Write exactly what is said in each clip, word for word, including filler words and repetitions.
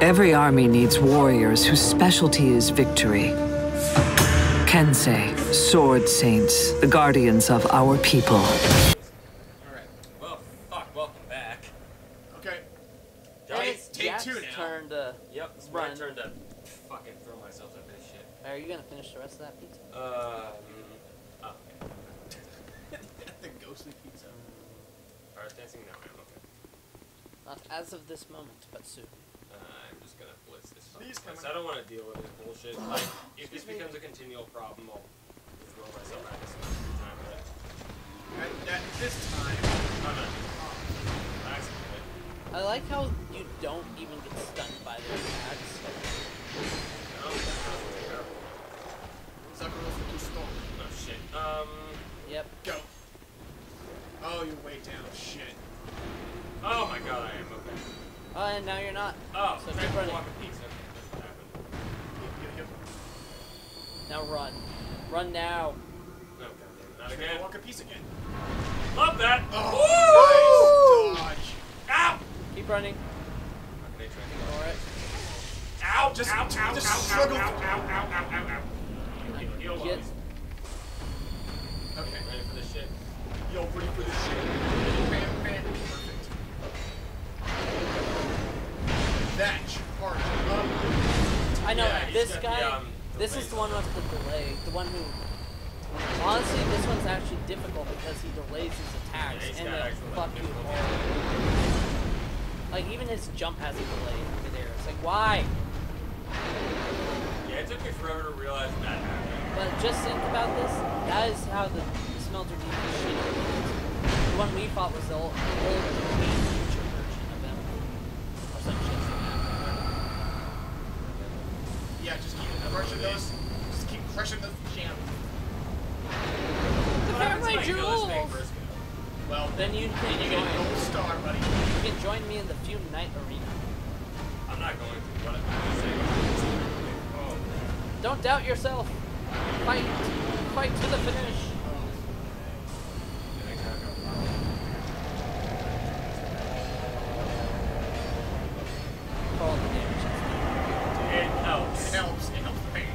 Every army needs warriors whose specialty is victory. Kensei, sword saints, the guardians of our people. Alright. Well, fuck, welcome back. Okay. It's Take Jack's two now. turn to Yep, it's run. my turn to fucking throw myself at this shit. Are you gonna finish the rest of that pizza? Um. Oh. The ghostly pizza. Fire dancing? No, I'm okay. Not as of this moment, but soon. Uh, I'm just gonna blitz this fucking Please come place. on. I don't want to deal with this bullshit. Like, if this becomes a continual problem, I'll throw myself at this every time. But At, at this time. I'm not. That's good. I like how you don't even get stunned by their attacks. No, that's terrible. Sakura Fukusto. Oh shit. Um. Yep. Go. Oh, you're way down. Shit. Oh my god, I am okay. Oh, and now you're not. Oh, So so keep keep running. walking pizza. That's what happened. Yep, yep, yep. Now run. Run now. No, goddamn, not Should again. I walk a piece again? Love that. Oh, nice dodge. Ow! Keep running. Fucking nature. Ignore it. Ow! Just- ow! just Ow! Ow! struggle. Ow! Ow! Ow! Ow! Ow! Ow! Heal, heal, Get- boys. Okay. Ready for this shit? Yo, ready for this shit. Bam, bam. Perfect. That's hard. Um, I know Yeah, he's this got guy. the, um, this delay is the one with the delay. The one who. Honestly, this one's actually difficult because he delays his attacks Yeah, he's and got then actual, fuck like, you difficulty. hard. Like even his jump has a delay over there. It's like why? Yeah, it took me forever to realize that happened. But just think about this. That is how the Smelter Demon shit is. The one we fought was the old, old Queen future version of him. Or some shit like that. yeah, just keep crushing those. Just keep crushing those jam. What happens my if I kill this thing jewels! first go? Well, Then you can you get a join. gold star, buddy. You can join me in the Fume Night Arena. I'm not going to. What I'm just saying. Oh. Don't doubt yourself. Fight. Fight to the finish. Yeah, I gotta go. For all the damage. It helps. It helps. It helps pain.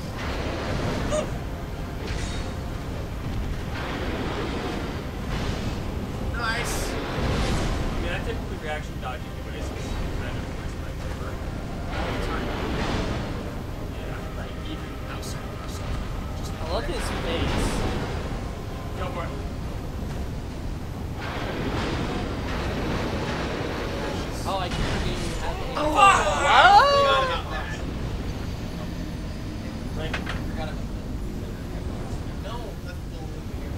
Nice. I mean, I typically reaction dodge anyways. It's kind of my my favor. All the time. Yeah. Like, even outside of myself. Just I love his face. Go for it. Oh, I keep forgetting you have a... Oh, Forgot What? about that. Right. Forgot about that. No, that's the only here.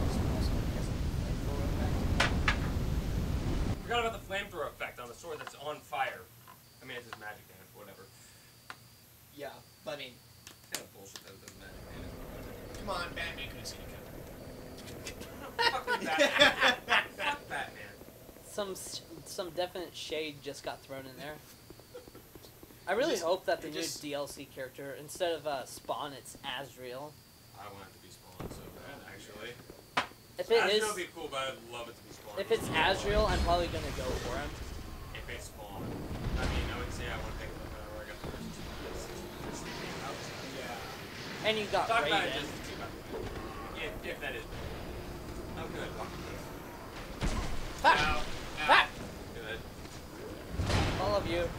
Forgot about the flamethrower effect on the sword that's on fire. I mean, it's just magic damage, whatever. Yeah, but I mean, Kind of bullshit that it does magic damage. come on, Batman could have seen it Fuck Batman. Fuck Batman. Some some definite shade just got thrown in there. I really Just- hope that the it new just- D L C character, instead of uh, Spawn, it's Azrael. I want it to be Spawn so bad, actually. If it Azrael is, would be cool, but I'd love it to be Spawn. if it's Azrael, I'm probably gonna go for him. If it's Spawn. I mean, I would say I want to pick it up whenever I got the first two D L Cs that came out. Yeah. And you got Talk about it Raiden. just to if, if that is bad. Oh, good. Fuck you. Fuck! Ow. Ow. Fuck! Good. All of you.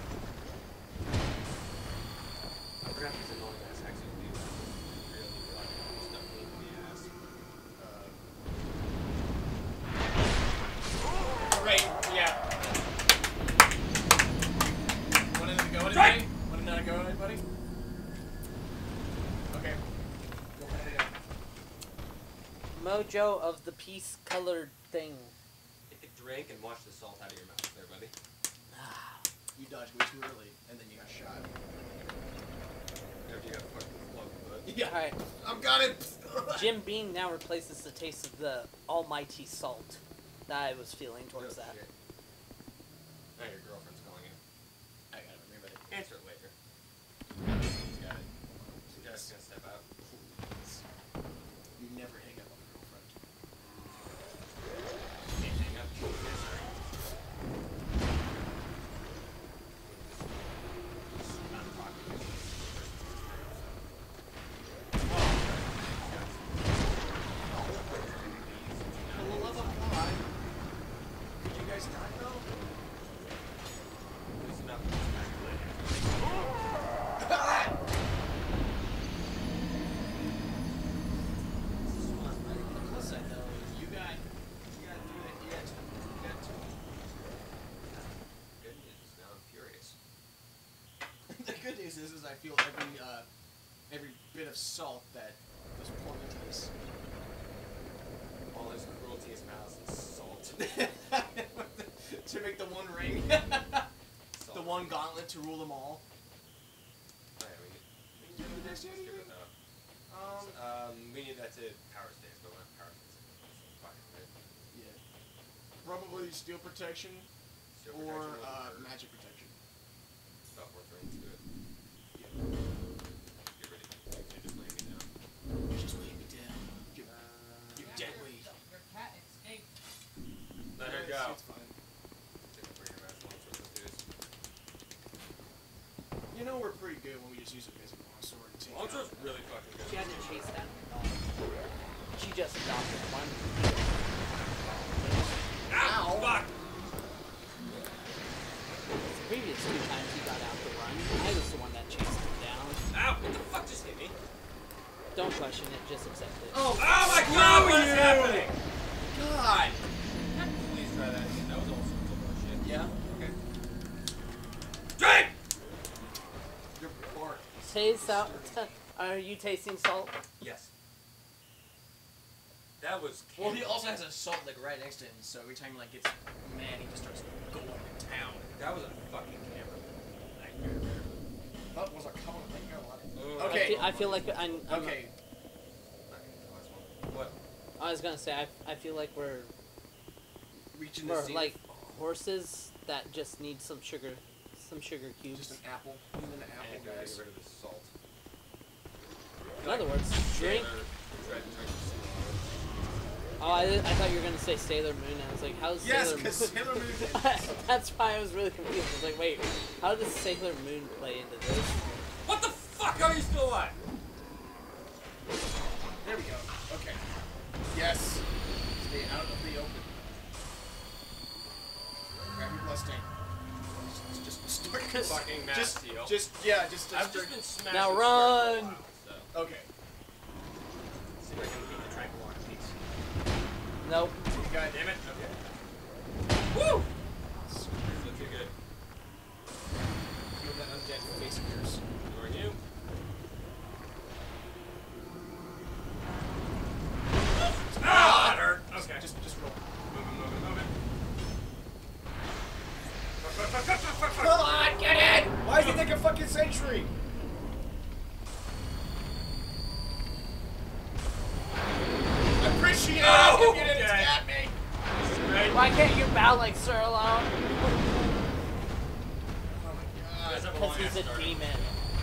I forgot these annoying ass hacks would be really like stuff in the ass. Great, yeah. Want another go at it, Strike! buddy? Want another go at it, buddy? Okay. Go ahead. Mojo of the peace colored thing. Take a drink and wash the salt out of your mouth there, buddy. You dodged way too early, and then you got shot. After you got fucking flogged, Yeah. Alright, I've got it! Jim Beam now replaces the taste of the almighty salt that I was feeling towards that. Shit. Now your girlfriend's calling you. I gotta remember that. Answer it later. He's got it. She's just gonna step out. You never hang up on a girlfriend. Can't hang up. Yes, sir. guess not, though? This is not the most magic blade. This is fun, right? The plus side, though, is you got, you got to do it yet. You got to. Good news. Now I'm furious. The good news is, is I feel every, uh, every bit of salt that was poured into this. All this cruelty is malice and salt. To make the one ring. Salt. The one gauntlet to rule them all. Oh, yeah, we need, we Do need the next skip anything? it though. Um, Um, we need that to power stance, but we're not power stance. Fine, right? yeah. Probably steel protection Steel or protection uh, or- magic protection. Oh, we're throwing to it. Yeah. Get ready. You're just laying me down. You just lay me down. You, you dead weight. Your cat escaped. Let her Yes, go. It's fine. Take a bring her back. Long sword with this. You know we're pretty good when we just use a basic longsword and take Long out- sword's really fucking good. She hasn't chased that dog. She just adopted one. Ow! Fuck! The previous two times he got out the run, I was the one that chased him down. Ow! What the fuck just hit me? Don't question it, just accept it. Oh, Oh my god! What is you! happening? God! Please try that again. That was all sorts of bullshit. Yeah? Okay. Drink! You're bark. Taste out. Are you tasting salt? Yes. That was. Well, he also has a salt lick right next to him, so every time he like gets mad, he just starts going to town. That was a fucking camera. Nightmare. That was a couple of things. Oh, I Okay. feel, I feel like I'm. I'm Okay. Not gonna do the last one. What? I was gonna say I, I feel like we're Reaching the we're zenith. like horses that just need some sugar, some sugar cubes. Just an apple. Even an apple, And gotta guys. get rid of the salt. In other words, drink. Sailor- try- try to say- Oh, I, I thought you were gonna say Sailor Moon. I was like, how's Yes, Sailor because Moon? Sailor Moon did. That's why I was really confused. I was like, wait, how does Sailor Moon play into this? What the fuck are you still alive? There we go. Okay. Yes. Stay out of the open. Grab your bloodstained. Just, just start Just fucking mass just, heal. just, yeah, just. I've start- just been smashing. Now squares run! for a while, so. Okay. See if I can beat the tranquil one piece. Nope. You got Damn it. Okay. Woo! That's looking good. Feel that undead face of yours. Ignoring you. Ah! That hurt. Okay. Just, just roll. Moving, moving, moving. Fuck, fuck, fuck, fuck, fuck, fuck, fuck. Come on, get in! Why is he taking a fucking century? I appreciate it. Oh, You didn't okay. stab me. Right. Why can't you bow like Sir Alone? Oh my You guys god. have a Because long he's ass a start. demon.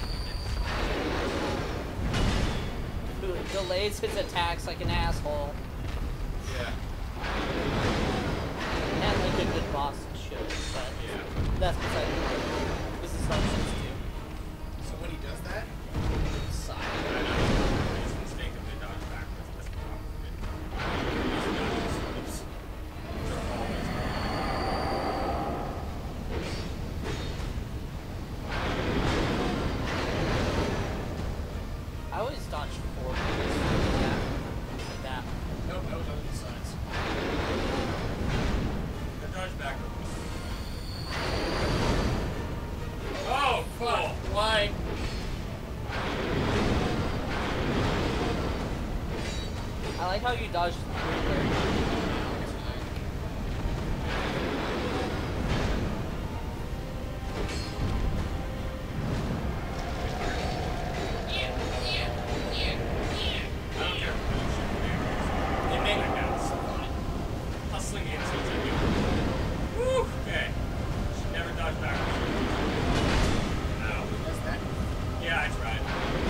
Who delays his attacks like an asshole. Yeah. And like a good boss should, but Yeah. that's beside the point. This is Dark Souls two. So when he does that, Side. I know. I just instinctively dodge backwards. That's the problem with me. These guys, oops. They're always I always dodge forward. Like that. Like that. nope, that was on the sides. They're dodge backwards. Oh, cool. Why? I like how you dodged through there. I don't care. It made it down. So fine. Hustling in so it's like Woo! Okay. Should never dodge backwards. Ow. Does that? Yeah, I tried.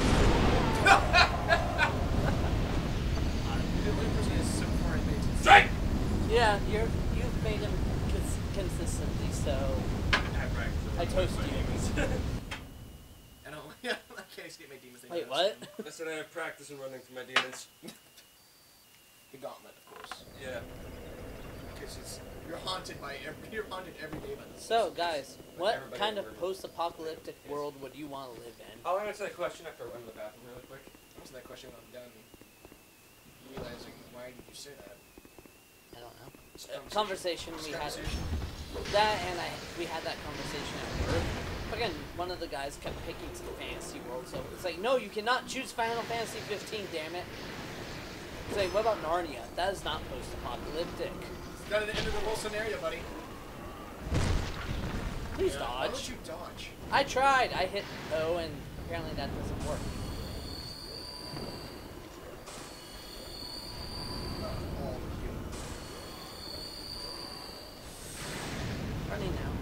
The only person is so far advanced. Strike! Yeah, you're you've made him cons- consistently, so I practiced. I toast my you. demons. I don't. I can't escape my demons. Wait, what? I said I have practice in running from my demons. The gauntlet, of course. Yeah. because it's you're haunted by every you're haunted every day by this. So, guys, what everybody kind of murdered. post-apocalyptic world would you want to live in? I'll answer that question after I run to the bathroom really quick. Answer that question when I'm done. Realizing why did you say that? I don't know. It's Uh, a conversation we had. Conversation. That and I, we had that conversation at work. Again, one of the guys kept picking to the fantasy world, so it's like, no, you cannot choose Final Fantasy fifteen, damn it. It's like, what about Narnia? That is not post-apocalyptic. It's not an end of the world scenario, buddy. Please Yeah, Why don't dodge. you dodge? I tried. I hit O, and apparently that doesn't work. Uh, all of you. Running now.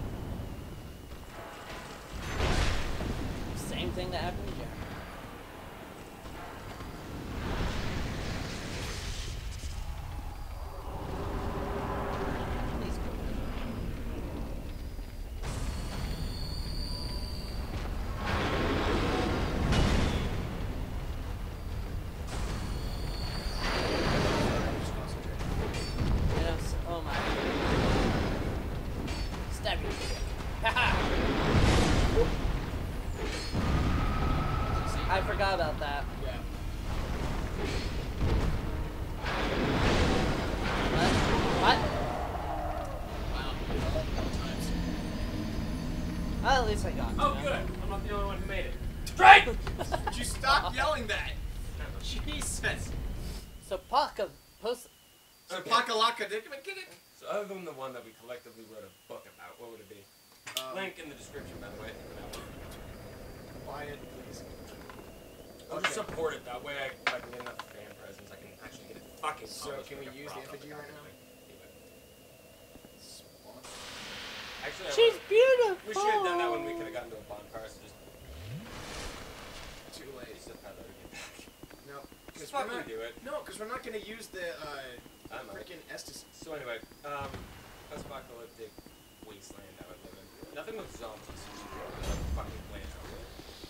Same thing that happened to Jack. Please go. Just concentrate. Yes. Oh my. Stab you. Haha! I forgot about that. Yeah. What? What? Wow. You did all four times. Well, at least I got it. Oh, you know? good. I'm not the only one who made it. Strike! Would you stop yelling that? Jesus. So, Paka, post. So Pakalaka did get it. So other than the one that we collectively wrote a book about, what would it be? Um, Link in the description, by the way. For that one. Buy it, please. I'll Okay. just support it. That way, I, if I can get enough fan presence, I can actually get it fucking. So, published can we like a use the proper effigy right now? comic. Do it. Spawn. Actually, I She's would've- beautiful. we should have done that when we could have gotten to a bonfire. So just Too late. use the feather to get back. No. Because Just we're fucking not. do it. No, because we're not gonna use the uh, I might. freaking Estus. So anyway, um, post-apocalyptic wasteland I would live in. Nothing with zombies. Like fucking plant out there.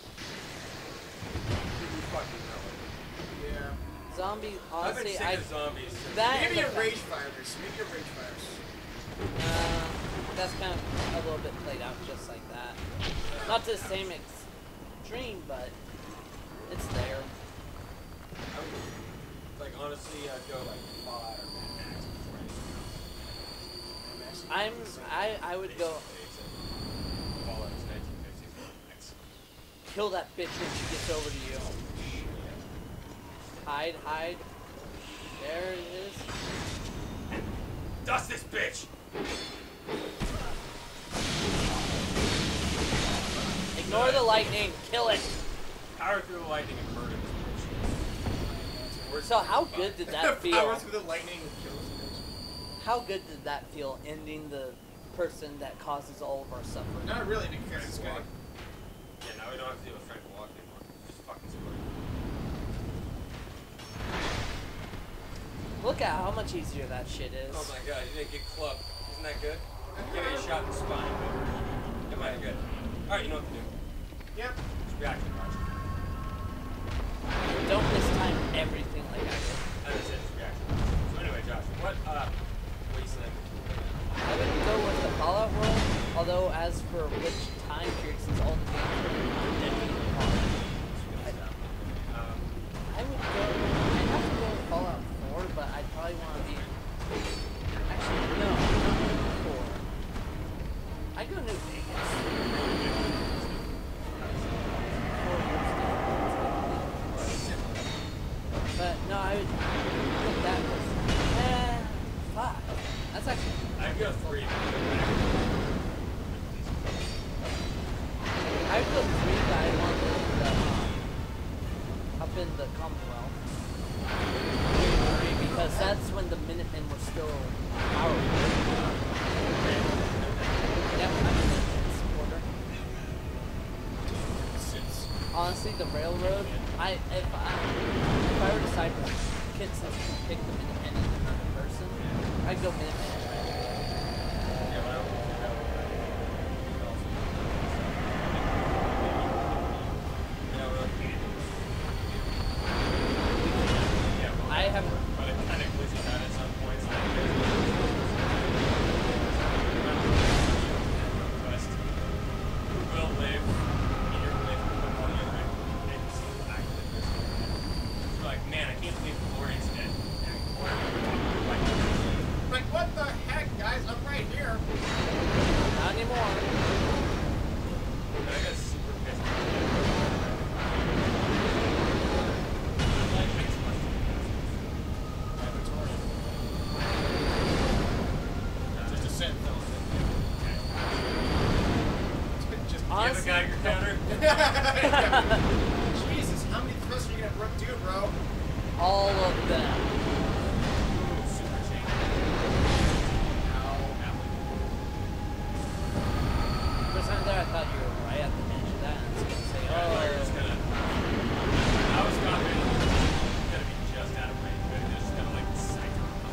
You fucking know it. Yeah. Zombie, I've been honestly, sick I. of zombies. since- That- Maybe and a the- rage virus. Maybe a rage virus. Uh, that's kind of a little bit played out just like that. Not to the same extreme, but it's there. I would, like honestly, I'd go like Fallout or Mad Max before anything else. I'm, I, I would go Basically, except Fallout is nineteen fifties Mad Max. kill that bitch when she gets over to you. Hide, hide. There it is. Dust this bitch! Ignore the lightning. Kill it. Power through the lightning and murder this bitch. So how good did that Power feel? through the lightning and kill this bitch. How good did that feel? Ending the person that causes all of our suffering. Not really, because it's gonna. Yeah, now we don't have to deal with Frank Walk anymore. Just fucking support him. Look at how much easier that shit is. Oh my god, you didn't get clubbed. Isn't that good? Give it a shot in the spine. It might be good. Alright, you know what to do. Yep. Just react to watch. Don't mistime everything like I did. As I said, just react to watch. So anyway, Josh, what uh wasteland would you live in? I would go with the Fallout world, although as for which time period, since all the games are dedicated to Fallout, Um, I would go. I'd have to go with Fallout four, but I'd probably want to be. Actually, no, not four. I'd go New Vegas. Four years ago. But no, I would put that was eh, five. That's actually. I'd go three. I would go three, but I want to live the, um, up in the Commonwealth. Three, because that's when the Minutemen were still powerful. Yep, I'm a Minutemen supporter. Honestly, the railroad, I if I if I were to decide kids to pick the Minutemen and another person, I'd go Minutemen. Yeah, when I was Yeah, well, yeah, well, I have but it kind of glitches out at some points. Like, honestly, Geiger counter. Jesus, how many thrusts are you gonna do, bro? all of them. Super chain. For a second there, I thought you were right at the finish of that. I was gonna say, I thought you were just oh, gonna. I was confident it was gonna be just out of range, but it was just gonna like sight.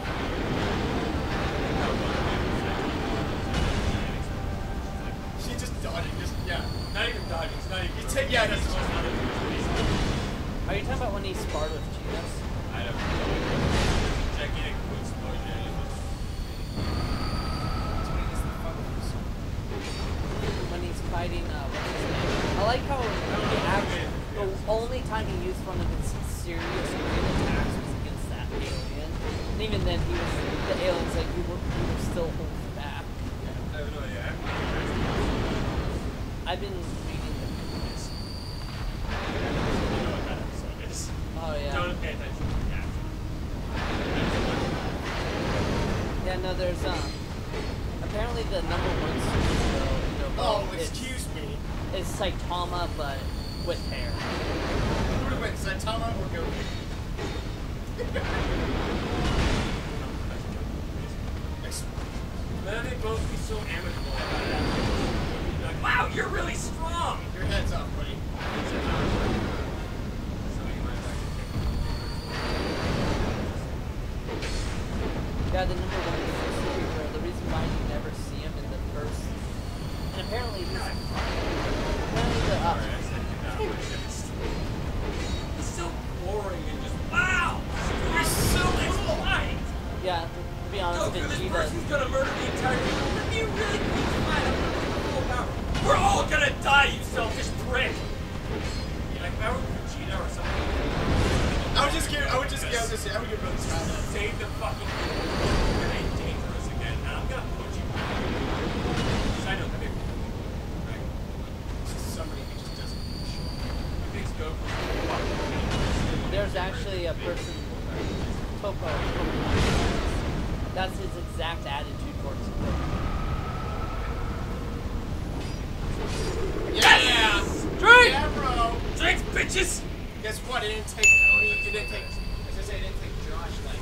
She just dodging, just yeah. Not even dodging. It's not even. You take- yeah, It's that's- almost not even. are you talking about when he sparred with Genos? I don't know. Gigantic explosion. It was. When he's fighting, uh, what's his name? I like how the action, the only time he used one of his serious real attacks was against that alien. And even then, he was, the alien's like, you were, you were still holding back. I have no idea. I I've been reading the Yes. You know what that episode is. Oh, yeah. Don't pay attention to the caption. Yeah, no, there's, um, apparently the number one superhero in the Oh, world is, excuse me. is Saitama, but with hair. Who would have went, Saitama or Goku? Ex- Then they both be so amicable about it. You'd be like, wow, you're really strong! Your head's up, buddy. So you might actually Yeah, the number one superhero, the reason why you never see him in the first, and apparently he's, apparently the, uh, Sorry, I said you know, but it's it's so boring and just, wow! You're so cool! Fight! yeah, to be honest, Goku, this Vegeta, person's gonna murder the entire kingdom. What do you really think is fine? I'm gonna give full power. We're all gonna die, you selfish prick! You like, if I were Vegeta or something, I would just give, I would just, yeah, I would just say, I would give Brother Scott that. save the fucking kingdom. You're gonna be dangerous again, and I'm gonna put you back. Because I know that they're right? Somebody who just doesn't show up. Who thinks Goku's fucking dangerous? there's actually a person, Toppo, that's his exact attitude towards Goku. Yeah! Drink! Yeah, bro! Drinks, bitches! Guess what? It didn't take, I mean, it didn't take, I was gonna say, it didn't take Josh, like,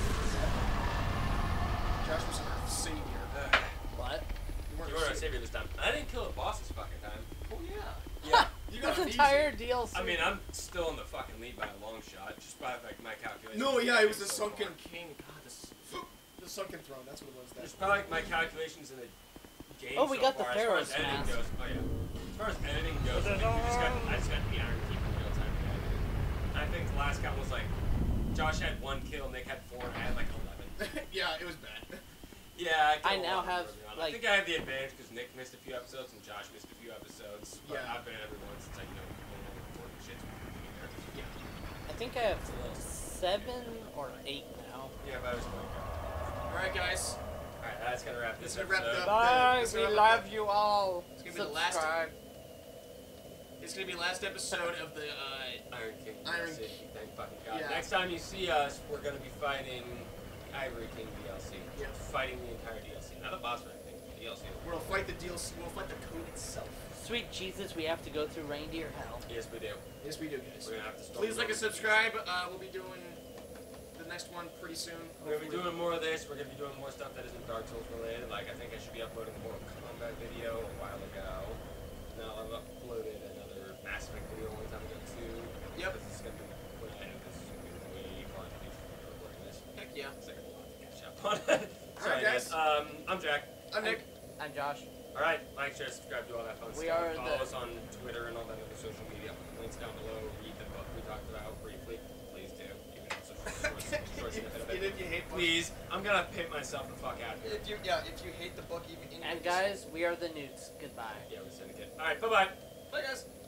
Josh was our savior. Uh, What? You weren't you our were our savior. savior this time. I didn't kill the boss this fucking time. Oh, yeah. Yeah. You got This it entire easy. D L C. I mean, I'm still in the fucking lead by a long shot, just by like my calculations. No, yeah, it was the So Sunken far. King. God, this, the Sunken Throne, that's what it was. Just That's by like my calculations in the game. Oh, we so got the far, Pharaoh as far as editing Smash. goes. Oh yeah. As far as editing goes, I think we just got, I just got the Iron Keep in real time. I think the last count was like, Josh had one kill, Nick had four, and I had like eleven. yeah, it was bad. Yeah, I, I killed a now lot have, early on. like- I think I have the advantage because Nick missed a few episodes and Josh missed a few episodes. But Yeah. I've been at everyone since I, you know, recording shit. Yeah. I think I have seven or eight now. Yeah, but I was playing. Alright, guys. Alright, that's gonna wrap this This is gonna wrap episode. it up. Bye, This is we gonna love wrap it you all. It's gonna be the last- Subscribe. It's gonna be the last episode of the, uh, Iron King Iron D L C. King. Thank fucking God. Yeah. Next time you see us, we're gonna be fighting Ivory King D L C. Yeah. Fighting the entire D L C. Not a boss or anything, the D L C. we'll fight the deal, we'll fight the code itself. Sweet Jesus, we have to go through reindeer hell. Yes, we do. Yes, we do, guys. We're gonna have to start Please like and over. subscribe. Uh, we'll be doing the next one pretty soon. We're gonna be doing more of this. We're gonna be doing more stuff that isn't Dark Souls related. Like I think I should be uploading a Mortal Kombat video a while ago. Now I've uploaded another Mass Effect video a long time ago too. Yep. This is gonna be when I edit this. Is gonna be way far into the future for recording this. Heck yeah. It's like a lot to catch up on. Sorry Alright, guys. guys. Um, I'm Jack. I'm Nick. I'm Josh. All right, like, share, subscribe, do all that fun We stuff. are Follow the- us on Twitter and all that other social media. Links down below. Read the book we talked about briefly. Please do. Even if it's a short, short, short snippet of Even it. if you hate books. Please, I'm gonna pit myself the fuck out here. If you, yeah, if you hate the book, even in And guys, we are the Newts. Goodbye. Yeah, we're syndicate. All right, bye bye. Bye, guys.